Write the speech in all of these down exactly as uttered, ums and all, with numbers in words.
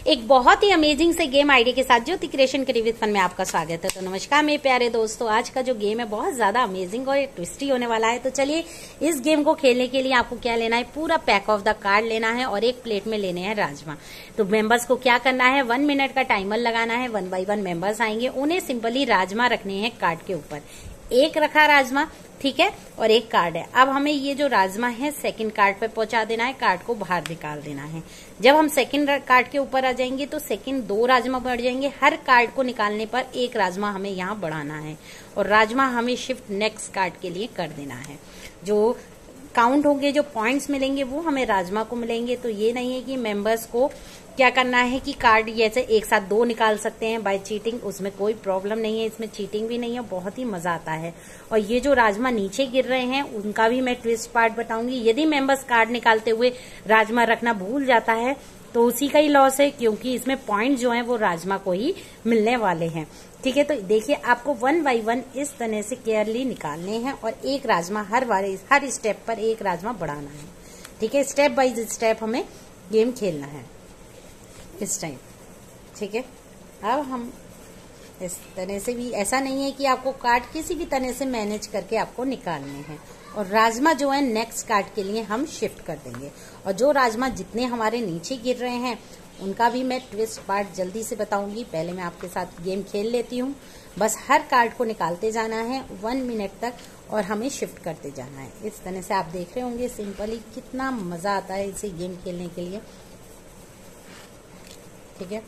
एक बहुत ही अमेजिंग से गेम आइडिया के साथ ज्योति क्रिएशन क्रिएटिव फन में आपका स्वागत है। तो नमस्कार मेरे प्यारे दोस्तों, आज का जो गेम है बहुत ज्यादा अमेजिंग और ट्विस्टी होने वाला है। तो चलिए इस गेम को खेलने के लिए आपको क्या लेना है, पूरा पैक ऑफ द कार्ड लेना है और एक प्लेट में लेने हैं राजमा। तो मेंबर्स को क्या करना है, वन मिनट का टाइमर लगाना है। वन बाई वन मेंबर्स आएंगे, उन्हें सिंपली राजमा रखने हैं कार्ड के ऊपर। एक रखा राजमा, ठीक है, और एक कार्ड है। अब हमें ये जो राजमा है सेकंड कार्ड पे पहुंचा देना है, कार्ड को बाहर निकाल देना है। जब हम सेकंड कार्ड के ऊपर आ जाएंगे तो सेकंड दो राजमा बढ़ जाएंगे। हर कार्ड को निकालने पर एक राजमा हमें यहाँ बढ़ाना है और राजमा हमें शिफ्ट नेक्स्ट कार्ड के लिए कर देना है। जो काउंट होंगे, जो पॉइंट्स मिलेंगे वो हमें राजमा को मिलेंगे। तो ये नहीं है कि मेंबर्स को क्या करना है कि कार्ड जैसे एक साथ दो निकाल सकते हैं बाय चीटिंग, उसमें कोई प्रॉब्लम नहीं है, इसमें चीटिंग भी नहीं है, बहुत ही मजा आता है। और ये जो राजमा नीचे गिर रहे हैं उनका भी मैं ट्विस्ट पार्ट बताऊंगी। यदि मेंबर्स कार्ड निकालते हुए राजमा रखना भूल जाता है तो उसी का ही लॉस है, क्योंकि इसमें पॉइंट जो है वो राजमा को ही मिलने वाले हैं। ठीक है, तो देखिए आपको वन बाई वन इस तरह से केयरली निकालने हैं और एक राजमा हर बार हर स्टेप पर एक राजमा बढ़ाना है। ठीक है, स्टेप बाय स्टेप हमें गेम खेलना है इस टाइम। ठीक है, अब हम इस तरह से भी, ऐसा नहीं है कि आपको कार्ड किसी भी तरह से मैनेज करके आपको निकालने हैं। और राजमा जो है नेक्स्ट कार्ड के लिए हम शिफ्ट कर देंगे। और जो राजमा जितने हमारे नीचे गिर रहे हैं उनका भी मैं ट्विस्ट पार्ट जल्दी से बताऊंगी। पहले मैं आपके साथ गेम खेल लेती हूँ। बस हर कार्ड को निकालते जाना है वन मिनट तक और हमें शिफ्ट करते जाना है। इस तरह से आप देख रहे होंगे सिंपली कितना मजा आता है इसे गेम खेलने के लिए। ठीक है,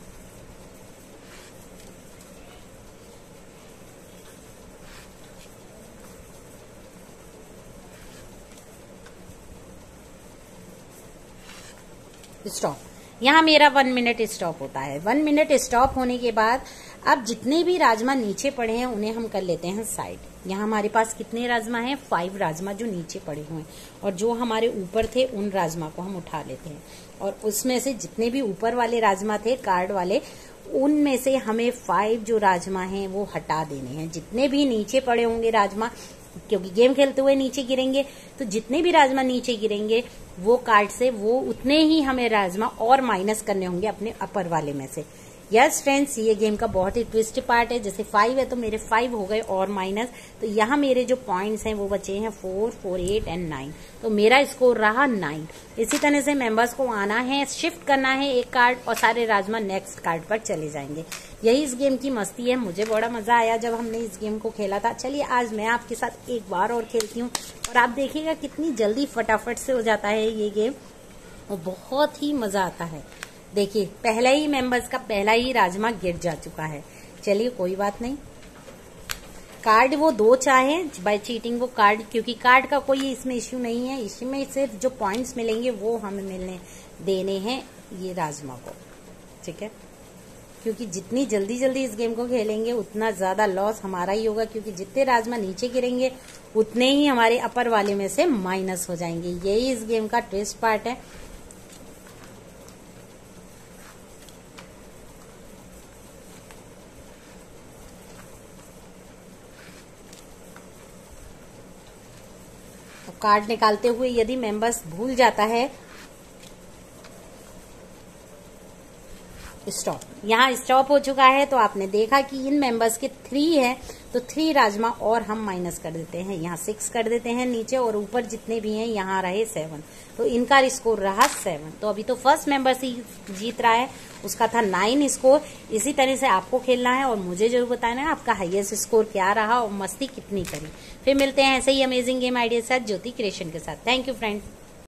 स्टॉप। यहाँ मेरा वन मिनट स्टॉप होता है। वन मिनट स्टॉप होने के बाद अब जितने भी राजमा नीचे पड़े हैं उन्हें हम कर लेते हैं साइड। यहाँ हमारे पास कितने राजमा हैं, फाइव राजमा जो नीचे पड़े हुए हैं। और जो हमारे ऊपर थे उन राजमा को हम उठा लेते हैं और उसमें से जितने भी ऊपर वाले राजमा थे कार्ड वाले, उनमें से हमें फाइव जो राजमा हैं वो हटा देने हैं। जितने भी नीचे पड़े होंगे राजमा, क्योंकि गेम खेलते हुए नीचे गिरेंगे, तो जितने भी राजमा नीचे गिरेंगे वो कार्ड से वो उतने ही हमें राजमा और माइनस करने होंगे अपने अपर वाले में से। यस फ्रेंड्स, ये गेम का बहुत ही ट्विस्ट पार्ट है। जैसे फाइव है तो मेरे फाइव हो गए और माइनस, तो यहाँ मेरे जो पॉइंट्स हैं वो बचे हैं four, four, eight and nine. तो मेरा स्कोर रहा नाइन। इसी तरह से मेंबर्स को आना है, शिफ्ट करना है एक कार्ड और सारे राजमा नेक्स्ट कार्ड पर चले जाएंगे। यही इस गेम की मस्ती है। मुझे बड़ा मजा आया जब हमने इस गेम को खेला था। चलिए आज मैं आपके साथ एक बार और खेलती हूँ और आप देखिएगा कितनी जल्दी फटाफट से हो जाता है ये गेम और बहुत ही मजा आता है। देखिए पहला ही मेंबर्स का पहला ही राजमा गिर जा चुका है। चलिए कोई बात नहीं, कार्ड वो दो चाहे बाय चीटिंग वो कार्ड, क्योंकि कार्ड का कोई इसमें इश्यू नहीं है। इसमें सिर्फ जो पॉइंट्स मिलेंगे वो हमें मिलने देने हैं ये राजमा को। ठीक है, क्योंकि जितनी जल्दी जल्दी इस गेम को खेलेंगे उतना ज्यादा लॉस हमारा ही होगा, क्योंकि जितने राजमा नीचे गिरेंगे उतने ही हमारे अपर वाले में से माइनस हो जाएंगे। यही इस गेम का ट्विस्ट पार्ट है। तो कार्ड निकालते हुए यदि मेंबर्स भूल जाता है, स्टॉप। यहाँ स्टॉप हो चुका है तो आपने देखा कि इन मेंबर्स के थ्री है तो थ्री राजमा और हम माइनस कर देते हैं। यहाँ सिक्स कर देते हैं नीचे और ऊपर जितने भी हैं यहाँ रहे सेवन, तो इनका स्कोर रहा सेवन। तो अभी तो फर्स्ट मेंबर ही जीत रहा है, उसका था नाइन स्कोर। इसी तरह से आपको खेलना है और मुझे जरूर बताना है आपका हाईएस्ट स्कोर क्या रहा और मस्ती कितनी करी। फिर मिलते हैं ऐसे ही अमेजिंग गेम आइडिया के साथ ज्योति क्रिएशन के साथ। Thank you friends.